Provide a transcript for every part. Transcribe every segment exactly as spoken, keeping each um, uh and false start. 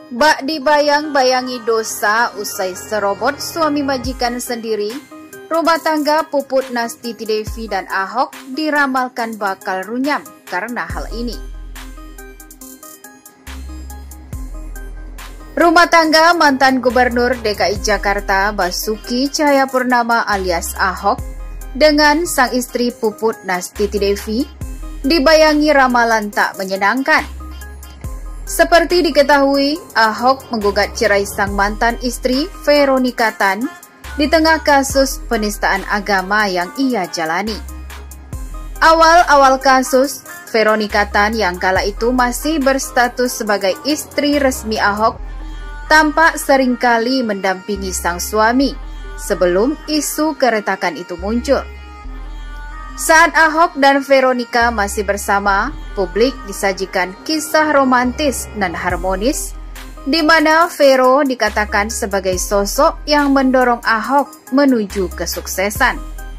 Bak dibayang-bayangi dosa usai serobot suami majikan sendiri, rumah tangga Puput Nastiti Devi dan Ahok diramalkan bakal runyam karena hal ini. Rumah tangga mantan Gubernur D K I Jakarta Basuki Cahayapurnama alias Ahok dengan sang istri Puput Nastiti Devi dibayangi ramalan tak menyenangkan. Seperti diketahui, Ahok menggugat cerai sang mantan istri Veronica Tan di tengah kasus penistaan agama yang ia jalani. Awal-awal kasus, Veronica Tan yang kala itu masih berstatus sebagai istri resmi Ahok tampak seringkali mendampingi sang suami sebelum isu keretakan itu muncul. Saat Ahok dan Veronica masih bersama, publik disajikan kisah romantis dan harmonis di mana Vero dikatakan sebagai sosok yang mendorong Ahok menuju kesuksesan.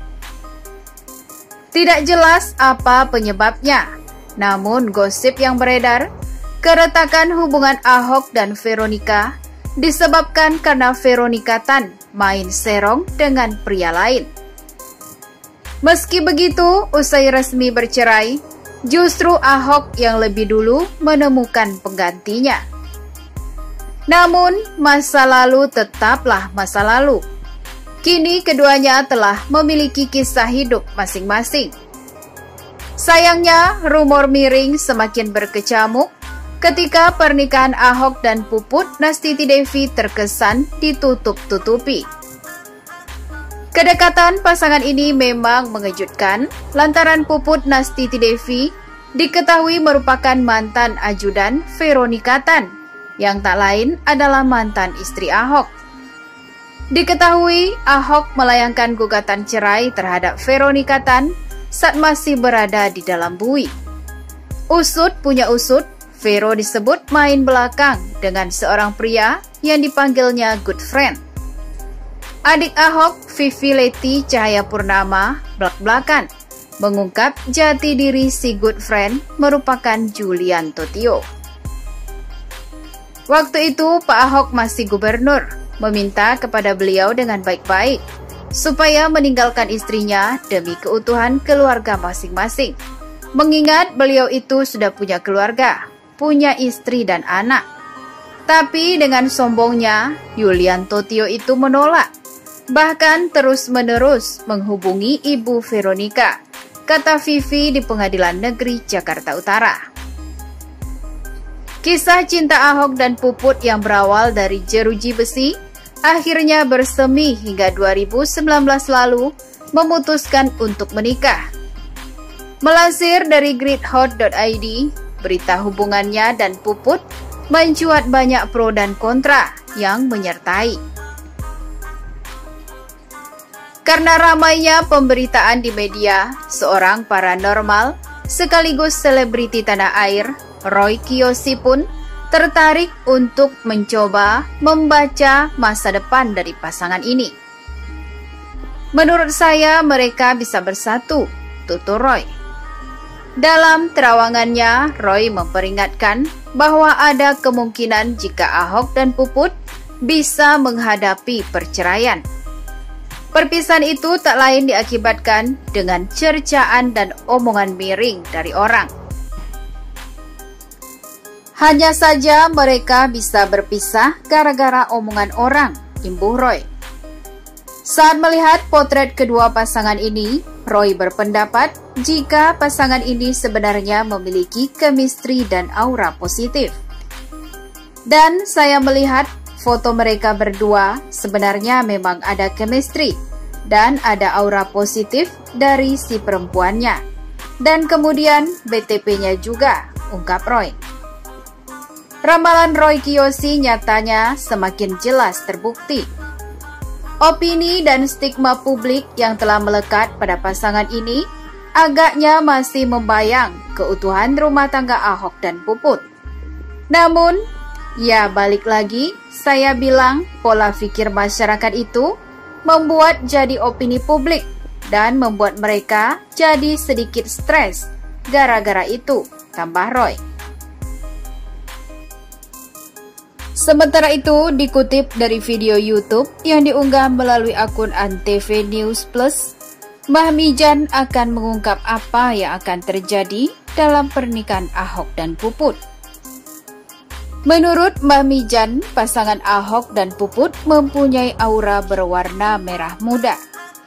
Tidak jelas apa penyebabnya, namun gosip yang beredar, keretakan hubungan Ahok dan Veronica disebabkan karena Veronica Tan main serong dengan pria lain. Meski begitu, usai resmi bercerai, justru Ahok yang lebih dulu menemukan penggantinya. Namun, masa lalu tetaplah masa lalu. Kini keduanya telah memiliki kisah hidup masing-masing. Sayangnya, rumor miring semakin berkecamuk ketika pernikahan Ahok dan Puput Nastiti Devi terkesan ditutup-tutupi. Kedekatan pasangan ini memang mengejutkan lantaran Puput Nastiti Devi diketahui merupakan mantan ajudan Veronica Tan yang tak lain adalah mantan istri Ahok. Diketahui Ahok melayangkan gugatan cerai terhadap Veronica Tan saat masih berada di dalam bui. Usut punya usut, Vero disebut main belakang dengan seorang pria yang dipanggilnya good friend. Adik Ahok, Vivi Leti Cahayapurnama, belak-belakan mengungkap jati diri si good friend merupakan Julianto Tio. Waktu itu Pak Ahok masih gubernur, meminta kepada beliau dengan baik-baik supaya meninggalkan istrinya demi keutuhan keluarga masing-masing. Mengingat beliau itu sudah punya keluarga, punya istri dan anak. Tapi dengan sombongnya, Julianto Tio itu menolak. Bahkan terus-menerus menghubungi Ibu Veronica, kata Vivi di Pengadilan Negeri Jakarta Utara. Kisah cinta Ahok dan Puput yang berawal dari jeruji besi akhirnya bersemi hingga dua ribu sembilan belas lalu memutuskan untuk menikah. Melansir dari grid hot dot i d, berita hubungannya dan Puput mencuat banyak pro dan kontra yang menyertai. Karena ramainya pemberitaan di media, seorang paranormal sekaligus selebriti tanah air, Roy Kiyoshi pun tertarik untuk mencoba membaca masa depan dari pasangan ini. Menurut saya mereka bisa bersatu, tutur Roy. Dalam terawangannya, Roy memperingatkan bahwa ada kemungkinan jika Ahok dan Puput bisa menghadapi perceraian. Perpisahan itu tak lain diakibatkan dengan cercaan dan omongan miring dari orang. Hanya saja mereka bisa berpisah gara-gara omongan orang, imbuh Roy. Saat melihat potret kedua pasangan ini, Roy berpendapat jika pasangan ini sebenarnya memiliki chemistry dan aura positif. Dan saya melihat foto mereka berdua sebenarnya memang ada chemistry dan ada aura positif dari si perempuannya. Dan kemudian B T P-nya juga, ungkap Roy. Ramalan Roy Kiyoshi nyatanya semakin jelas terbukti. Opini dan stigma publik yang telah melekat pada pasangan ini agaknya masih membayang keutuhan rumah tangga Ahok dan Puput. Namun, ya balik lagi, saya bilang pola pikir masyarakat itu membuat jadi opini publik dan membuat mereka jadi sedikit stres gara-gara itu, tambah Roy. Sementara itu, dikutip dari video YouTube yang diunggah melalui akun Antv News Plus, Mbah Mijan akan mengungkap apa yang akan terjadi dalam pernikahan Ahok dan Puput. Menurut Mbah Mijan, pasangan Ahok dan Puput mempunyai aura berwarna merah muda.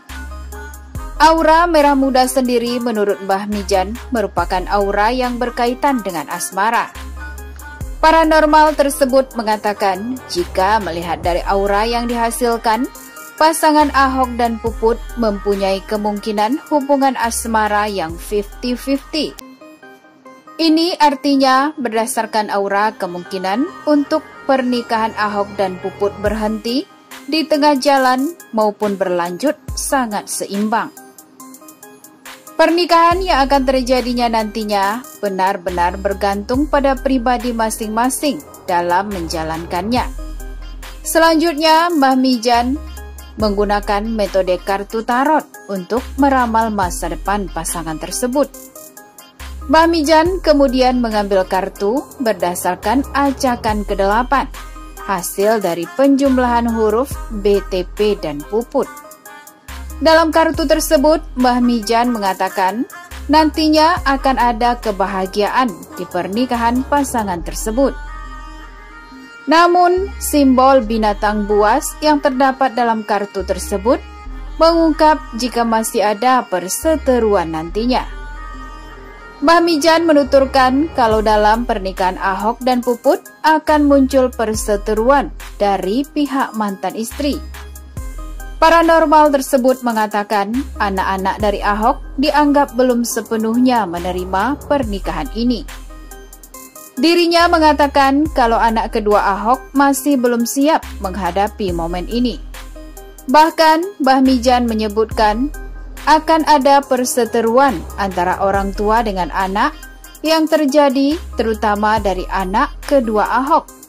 Aura merah muda sendiri menurut Mbah Mijan merupakan aura yang berkaitan dengan asmara. Paranormal tersebut mengatakan jika melihat dari aura yang dihasilkan, pasangan Ahok dan Puput mempunyai kemungkinan hubungan asmara yang lima puluh lima puluh. Ini artinya berdasarkan aura kemungkinan untuk pernikahan Ahok dan Puput berhenti di tengah jalan maupun berlanjut sangat seimbang. Pernikahan yang akan terjadinya nantinya benar-benar bergantung pada pribadi masing-masing dalam menjalankannya. Selanjutnya, Mbah Mijan menggunakan metode kartu tarot untuk meramal masa depan pasangan tersebut. Mbah Mijan kemudian mengambil kartu berdasarkan acakan kedelapan, hasil dari penjumlahan huruf B T P dan Puput. Dalam kartu tersebut, Mbah Mijan mengatakan nantinya akan ada kebahagiaan di pernikahan pasangan tersebut. Namun, simbol binatang buas yang terdapat dalam kartu tersebut mengungkap jika masih ada perseteruan nantinya. Mbah Mijan menuturkan kalau dalam pernikahan Ahok dan Puput akan muncul perseteruan dari pihak mantan istri. Paranormal tersebut mengatakan anak-anak dari Ahok dianggap belum sepenuhnya menerima pernikahan ini. Dirinya mengatakan kalau anak kedua Ahok masih belum siap menghadapi momen ini. Bahkan Mbah Mijan menyebutkan akan ada perseteruan antara orang tua dengan anak yang terjadi terutama dari anak kedua Ahok.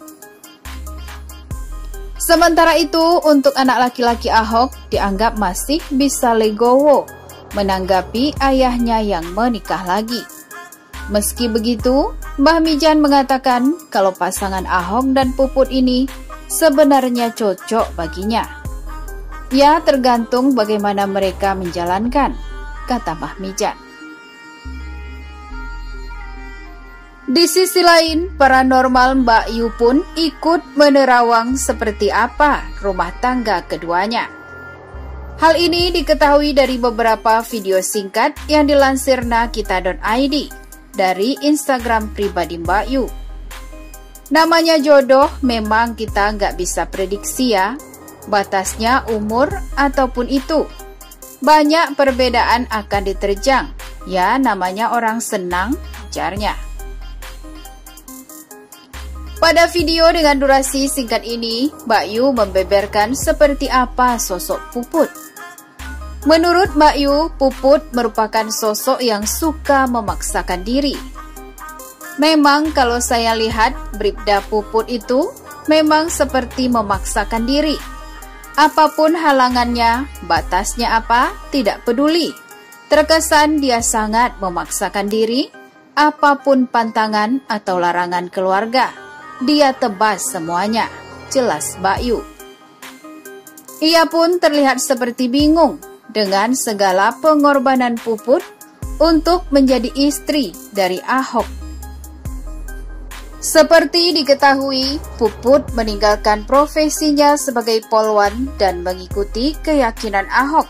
Sementara itu, untuk anak laki-laki Ahok dianggap masih bisa legowo menanggapi ayahnya yang menikah lagi. Meski begitu, Mbah Mijan mengatakan kalau pasangan Ahok dan Puput ini sebenarnya cocok baginya. Ya, tergantung bagaimana mereka menjalankan, kata Mbah Mijan. Di sisi lain, paranormal Mbak Yu pun ikut menerawang seperti apa rumah tangga keduanya. Hal ini diketahui dari beberapa video singkat yang dilansir nakita titik i d dari Instagram pribadi Mbak Yu. Namanya jodoh memang kita nggak bisa prediksi ya, batasnya umur ataupun itu. Banyak perbedaan akan diterjang, ya namanya orang senang, ujarnya. Pada video dengan durasi singkat ini, Mbak Yu membeberkan seperti apa sosok Puput. Menurut Mbak Yu, Puput merupakan sosok yang suka memaksakan diri. Memang kalau saya lihat bribda Puput itu memang seperti memaksakan diri. Apapun halangannya, batasnya apa, tidak peduli. Terkesan dia sangat memaksakan diri, apapun pantangan atau larangan keluarga. Dia tebas semuanya, jelas Mbak Yu. Ia pun terlihat seperti bingung dengan segala pengorbanan Puput untuk menjadi istri dari Ahok. Seperti diketahui, Puput meninggalkan profesinya sebagai polwan dan mengikuti keyakinan Ahok.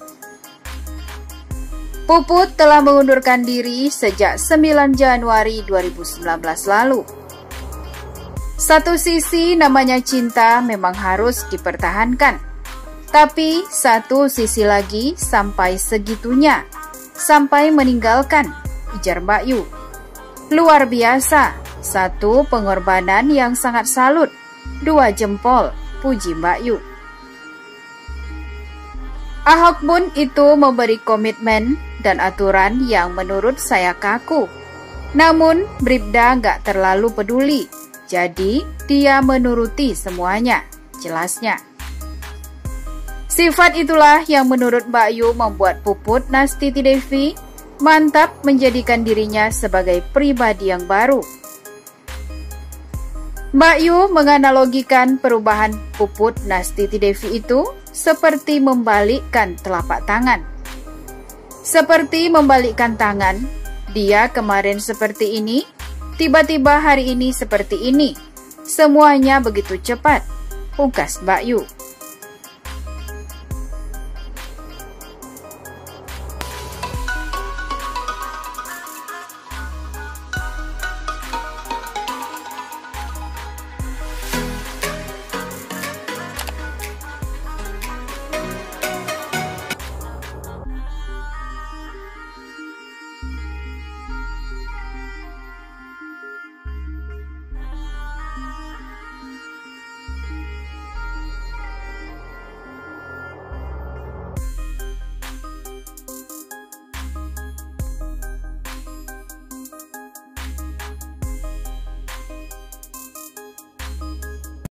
Puput telah mengundurkan diri sejak sembilan Januari dua ribu sembilan belas lalu. Satu sisi namanya cinta memang harus dipertahankan, tapi satu sisi lagi sampai segitunya, sampai meninggalkan, ujar Mbak Yu. Luar biasa, satu pengorbanan yang sangat salut, dua jempol, puji Mbak Yu. Ahok pun itu memberi komitmen dan aturan yang menurut saya kaku. Namun bribda nggak terlalu peduli. Jadi, dia menuruti semuanya, jelasnya. Sifat itulah yang menurut Mbak Yu membuat Puput Nastiti Devi mantap menjadikan dirinya sebagai pribadi yang baru. Mbak Yu menganalogikan perubahan Puput Nastiti Devi itu seperti membalikkan telapak tangan. Seperti membalikkan tangan, dia kemarin seperti ini, tiba-tiba hari ini seperti ini. Semuanya begitu cepat, pungkas Mbak Yu.